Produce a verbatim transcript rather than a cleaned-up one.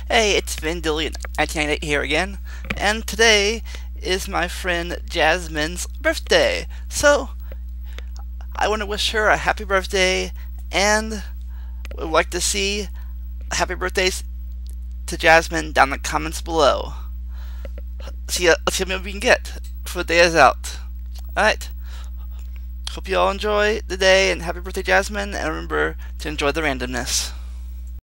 Hey, it's Vandillion nineteen ninety-eight here again, and today is my friend Jasmine's birthday. So, I want to wish her a happy birthday, and would like to see happy birthdays to Jasmine down in the comments below. See, let's see what we can get before the day is out. Alright, hope you all enjoy the day, and happy birthday, Jasmine, and remember to enjoy the randomness.